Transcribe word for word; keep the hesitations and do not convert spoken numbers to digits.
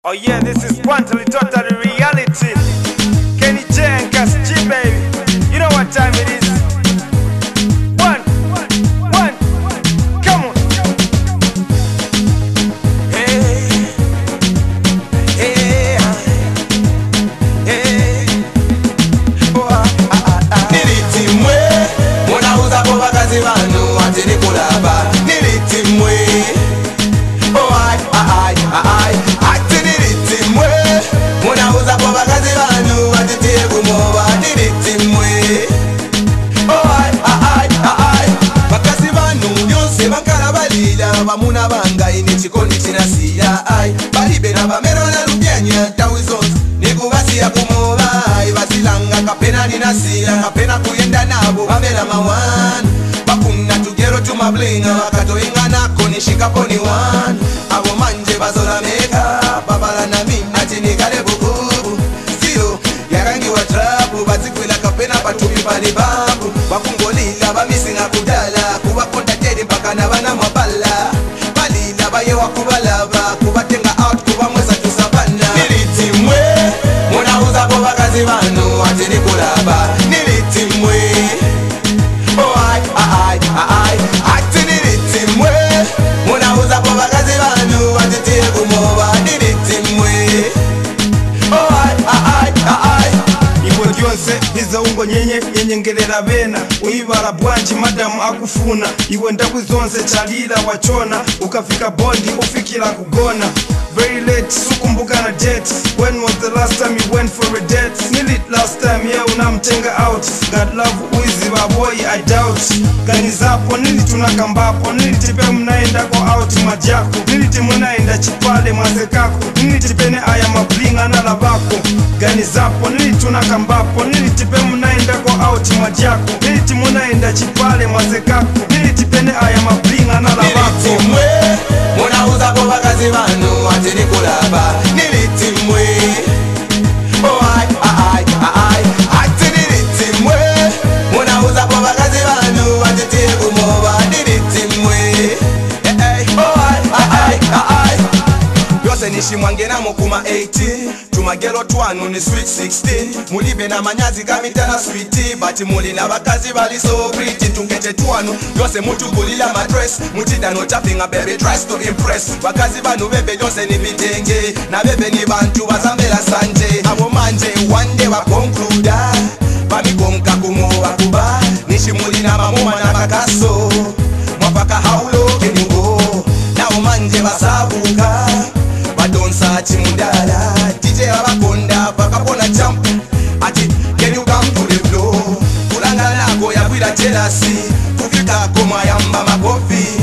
Oh yeah, this is Nipatali, totally reality. Kenny J and C A S G, baby. You know what time it is. One, one, come on. Hey, hey, hey. Oh, ah, ah, ah. Niliti mwe, mwana uza kwa wakazi wanu, atini kulaba. Niliti mwe, oh ai, ai, ai, ati niliti mwe, mwana uza kwa wakazi wanu, atitie kumoba. Niliti mwe, oh ai, ai, ai, wakazi wanu, yonse bankala balila, bamuna banga ini chikoni chinasila. Ai, balibe na bamero na lubyanya, tawizonzi, nikubasi ya kumoba. Basilanga kapena ninasila, kapena kuyenda nabo bamela mawanu. Bakuna tugero tumablinga, wakatoinga nako nishikapo ni wanu. Abo manje bazola meka, babala na mina chinikale bububu. Sio, yarangi wa trapu, bazikwila kapena batubi pali babu. Bakungolila bamisinga kudala, kubakonda jedi mpaka na bana mabala. Balila baye wakubalaba, kubatenga out kubamweza tusabana. Niliti mwe, mwana uza kwa wakazi wanu, atini kulaba. Niliti mwe, oh ai, ai, ai, ati niliti mwe, mwana uza kwa wakazi wanu, atitie kumoba. Niliti mwe, oh ai, ai, ai. Ibo dyonse biza ungo nyenye nyenyengerera bena uyibara bwanji madamu akufuna iwe ndaku zonse chalila wachona ukafika bondi ufikira kugona. Very late, sukumbuka na date. When was the last time you went for a date? Nilit last time, yeah, unamtenga out. God love uizi baboy, I doubt. Gani zapo, niliti unakambapo. Niliti pe mnaenda go out majako. Niliti munaenda chipale mazekako. Niliti pene aya mablinga na labako. Gani zapo, niliti unakambapo. Niliti pe mnaenda go out majako. Niliti munaenda chipale mazekako. Niliti pene aya mablinga na labako. Niliti mwe, mwana uza kwa wakazi wanu, atini kulaba. Niliti mwe, oh ai, ai, ai, ati niliti mwe, mwana uza kwa wakazi wanu, atitie kumoba. Niliti mwe, eh, eh, oh ai, ai, ai. Yose nishimwangena mukuma eighteen, tumagelo twanu ni sweet sixteen. Mulibe na manyazi kamitana sweetie, bati muli na bakazi bali so pretty. Tungete twanu, yose mutu gulila madress, mutida no tapping a baby tries to impress. Bakazi banu bebe yose ni bitenge, na bebe ni bantu bazambela sanje. Abo manje one day wa concluda, bami konka kumoba kuba. Nishimuli na mamuma na bakaso, mwapaka haulo kenyugo. Na umanje basabuka, badonsa chimudala. D J abakonda bakapona jump, ati can you come to the floor? Kulangala nako ya kwila jealousy, kufika koma yamba makofi.